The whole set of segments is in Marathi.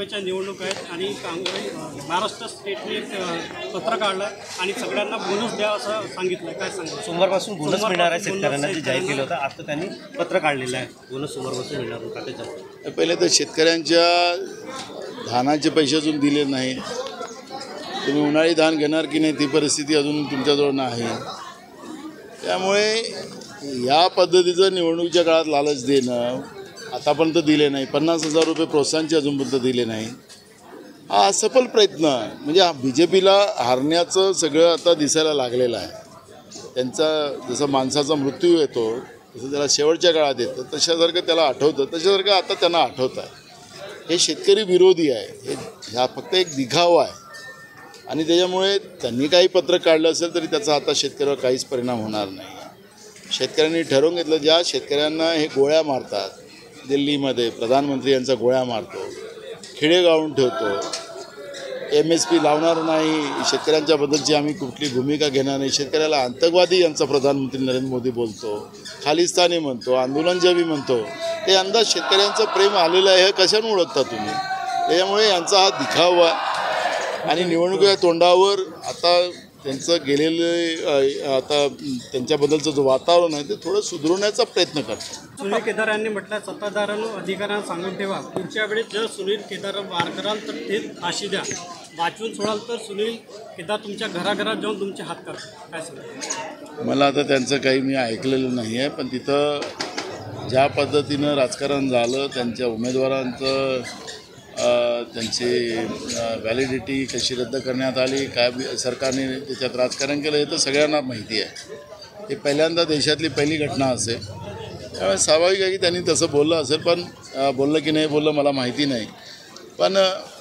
विधानसभेच्या निवडणूक आहेत आणि महाराष्ट्र स्टेटने एक पत्र काढलं आणि सगळ्यांना बोनस द्या असं सांगितलं. काय सांगितलं? सोमवारपासून बोनस मिळणार आहे शेतकऱ्यांना, जे जाहीर केलं होतं. आता त्यांनी पत्र काढलेलं आहे, बोनस सोमवारपासून मिळणार खात्याच्या. पहिले तर शेतकऱ्यांच्या धानाचे पैसे अजून दिले नाही. तुम्ही उन्हाळी धान घेणार की नाही ती परिस्थिती अजून तुमच्याजवळ नाही. त्यामुळे या पद्धतीचं निवडणुकीच्या काळात लालच देणं, आतापर्यंत दिले नाही. 50,000 रुपये प्रोत्साहनचे अजूनपर्यंत दिले नाही. हा असफल प्रयत्न म्हणजे BJPला हारण्याचं सगळं आता दिसायला लागलेलं आहे. त्यांचा जसं माणसाचा मृत्यू येतो तसं त्याला शेवटच्या काळात येतं, तशासारखं त्याला आठवतं, तशासारखं आता त्यांना आठवत आहे. हे शेतकरी विरोधी आहे, हा फक्त एक दिखावा आहे. आणि त्याच्यामुळे त्यांनी काही पत्र काढलं असेल तरी त्याचा आता शेतकऱ्यावर काहीच परिणाम होणार नाही. शेतकऱ्यांनी ठरवून घेतलं, ज्या शेतकऱ्यांना हे गोळ्या मारतात, दिल्लीमध्ये प्रधानमंत्री यांचा गोळ्या मारतो, खिडे गाळून ठेवतो, MSP लावणार नाही, शेतकऱ्यांच्याबद्दलची आम्ही कुठली भूमिका घेणार नाही, शेतकऱ्याला आतंकवादी यांचा प्रधानमंत्री नरेंद्र मोदी बोलतो, खालिस्तानी म्हणतो, आंदोलनजबी म्हणतो, ते अंदाज शेतकऱ्यांचं प्रेम आलेलं आहे. हे कशाने ओळखता तुम्ही? त्याच्यामुळे यांचा हा दिखावा आणि निवडणुकीच्या तोंडावर आता त्यांचं गेलेलं आता त्यांच्याबद्दलचं जो वातावरण आहे ते थोडं सुधारण्याचा प्रयत्न करतात. सुनील केदार यांनी म्हटलं, सत्ताधाऱ्यांना अधिकाऱ्यांना सांगून ठेवा, पुढच्या वेळेस जर सुनील केदार वार कराल तर ते फाशी द्या, वाचवून सोडाल तर सुनील केदार तुमच्या घराघरात जाऊन तुमचे हात करतात. काय सांगा? मला आता त्यांचं काही मी ऐकलेलं नाही आहे, पण तिथं ज्या पद्धतीनं राजकारण झालं, त्यांच्या उमेदवारांचं त्यांची व्हॅलिडिटी कशी रद्द करण्यात आली, काय सरकारने त्याच्यात राजकारण केलं, हे तर सगळ्यांना माहिती आहे. हे पहिल्यांदा देशातली पहिली घटना असेल, त्यामुळे स्वाभाविक आहे की त्यांनी तसं बोललं असेल. पण बोललं की नाही बोललं मला माहिती नाही. पण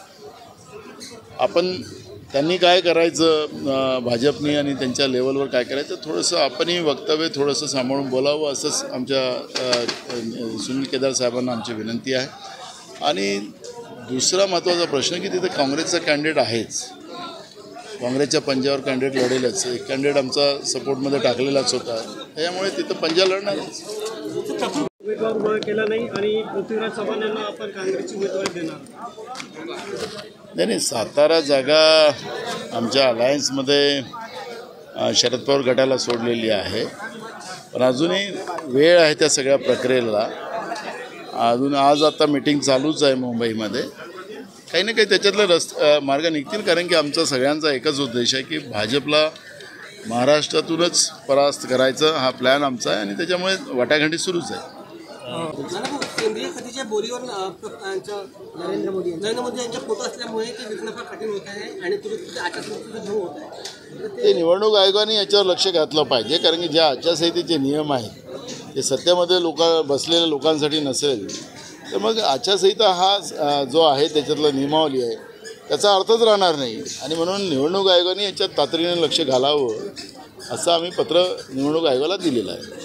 आपण त्यांनी काय करायचं, भाजपनी आणि त्यांच्या लेवलवर काय करायचं, थोडंसं आपणही वक्तव्य थोडंसं सांभाळून बोलावं, असंच आमच्या सुनील केदार साहेबांना आमची विनंती आहे. आणि दुसरा महत्त्वाचा प्रश्न की तिथे काँग्रेसचा कॅन्डिडेट आहेच, काँग्रेसच्या पंजावर कॅन्डिडेट लढेलच. एक कॅन्डिडेट आमचा सपोर्टमध्ये टाकलेलाच होता, त्याच्यामुळे तिथं पंजा लढणारच. उमेदवार उभा केला नाही आणि पृथ्वीराज चव्हाण यांना आपण काँग्रेसची उमेदवारी देणार. नाही, सातारा जागा आमच्या अलायन्समध्ये शरद पवार गटाला सोडलेली आहे. पण अजूनही वेळ आहे त्या सगळ्या प्रक्रियेला. अजून आज आता मीटिंग चालूच आहे मुंबईमध्ये. काही ना काही त्याच्यातलं मार्ग निघतील, कारण की आमचा सगळ्यांचा एकच उद्देश आहे की भाजपला महाराष्ट्रातूनच परास्त करायचं, हा प्लॅन आमचा आहे. आणि त्याच्यामुळे वाटाघाटी सुरूच आहे. केंद्रीय खतेच्या बोरीवर नरेंद्र मोदी यांच्या फोटो असल्यामुळे ते विकणं फार कठीण होत आहे आणि आचारसंहितेचा भंग होत आहे. ते निवडणूक आयोगाने याच्यावर लक्ष घातलं पाहिजे, कारण की ज्या आचारसंहितेचे नियम आहेत ते सत्तेमध्ये बसलेल्या लोकांसाठी नसेल तर मग आचारसंहिता हा जो आहे त्याच्यातला नियमावली आहे त्याचा अर्थच राहणार नाही. आणि म्हणून निवडणूक आयोगाने याच्यात तातडीने लक्ष घालावं असं आम्ही पत्र निवडणूक आयोगाला दिलेलं आहे.